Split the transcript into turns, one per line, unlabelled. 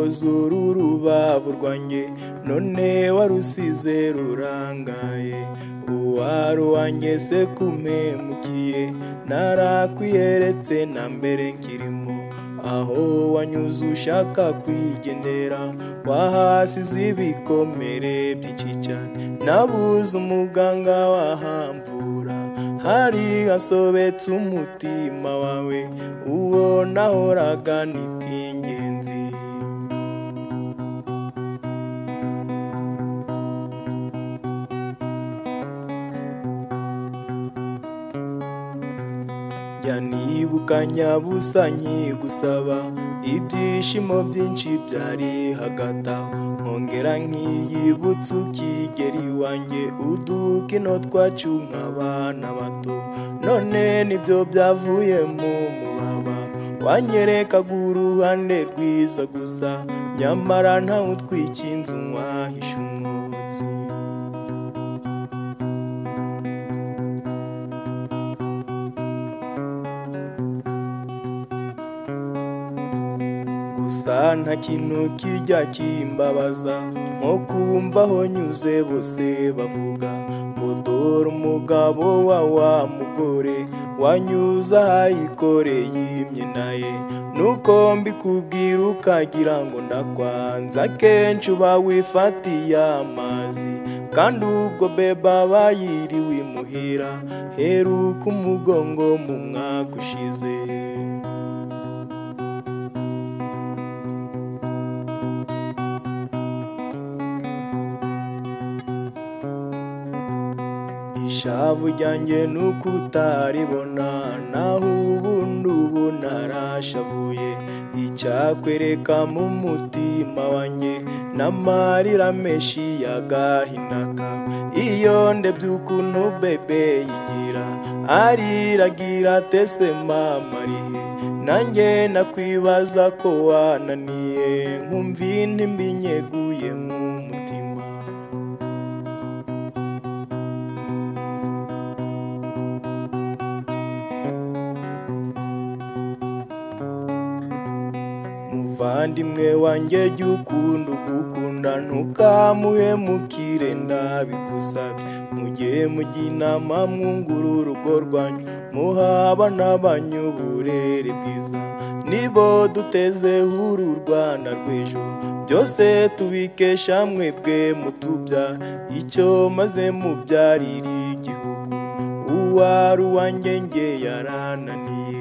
woza uru rubavu rwanjye none warusize rurangaye uwari uwanjye se kumpemukiye narakwiyeretse na mbere nkirimo aho wanyuze ushaka kwigendera wahasize ibikomere byinshi cyane nabuze umuganga wahamvura hari hasobetse umutima wawe uwo nahoraga nita ingenzi nibuka nyabusa nkigusaba ibyishimo byinshi byari hagati aho nkongera nkiyibutsa ukigera iwanjye udukino twacu nk'abana bato none nibyo byavuye mu mubaba wanyerekaga uruhande rwiza gusa nyamara ntawe utwika inzu wahisha umwotsi gusa nta kintu kijya kimbabaza nko kumva aho nyuze bose bavuga ngo dore umugabo wa mugore wanyuze ahayikoreye imyenda ye nuko mbikubwira ukagira ngo ndakwanza kenshi uba wifatiye amazi kandi ubwo beba bayiriwe imuhira heruka umugongo mu mwaka ushize ishavu ryanjye nuko utaribona naho ubundi ubu narashavuye icyakwereka mu mutima wanjye n'amarira menshi y'agahinda iyo ndebye ukuntu bebe yigira ariragira tese mama arihe nanjye nakwibaza ko wananiye nkumva intimba inyeguye mu mutima muvandimwe wanjye jya ukunda ugukunda ntukamuhemukire ndabigusabye mujye mujya inama mwungura urugo rwanyu muhaba n'abanyu uburere bwiza nibo dutezeho uru Rwanda rw'ejo byose tubikesha mwebwe mutubya icyo maze mubyarira igihugu uwari uwanjye nge yarananiye